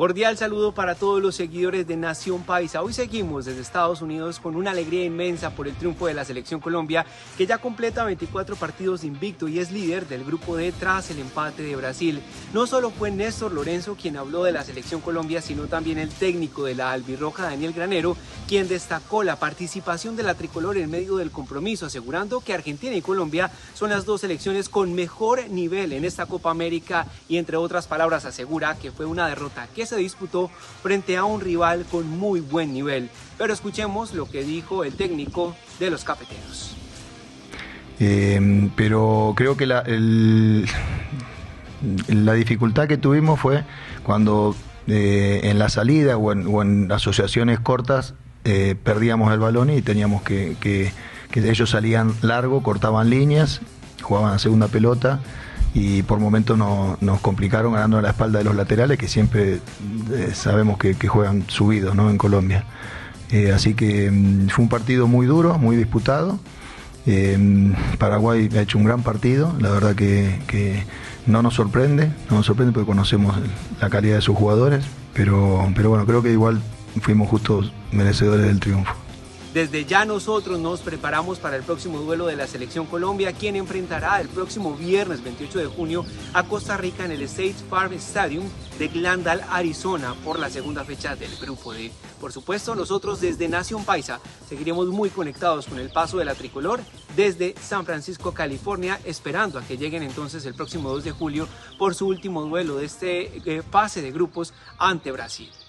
Cordial saludo para todos los seguidores de Nación Paisa. Hoy seguimos desde Estados Unidos con una alegría inmensa por el triunfo de la Selección Colombia, que ya completa 24 partidos de invicto y es líder del grupo D tras el empate de Brasil. No solo fue Néstor Lorenzo quien habló de la Selección Colombia, sino también el técnico de la albirroja, Daniel Granero, quien destacó la participación de la tricolor en medio del compromiso, asegurando que Argentina y Colombia son las dos selecciones con mejor nivel en esta Copa América y, entre otras palabras, asegura que fue una derrota que se disputó frente a un rival con muy buen nivel. Pero escuchemos lo que dijo el técnico de los cafeteros. Pero creo que la dificultad que tuvimos fue cuando en la salida o en asociaciones cortas perdíamos el balón y teníamos que ellos salían largo, cortaban líneas, jugaban a segunda pelota y por momentos nos complicaron ganando a la espalda de los laterales, que siempre sabemos que juegan subidos, ¿no?, en Colombia. Así que fue un partido muy duro, muy disputado. Paraguay ha hecho un gran partido, la verdad que no nos sorprende porque conocemos la calidad de sus jugadores, pero bueno, creo que igual fuimos justos merecedores del triunfo. Desde ya nosotros nos preparamos para el próximo duelo de la Selección Colombia, quien enfrentará el próximo viernes 28 de junio a Costa Rica en el State Farm Stadium de Glendale, Arizona, por la segunda fecha del Grupo D. Por supuesto, nosotros desde Nación Paisa seguiremos muy conectados con el paso de la tricolor desde San Francisco, California, esperando a que lleguen entonces el próximo 2 de julio por su último duelo de este pase de grupos ante Brasil.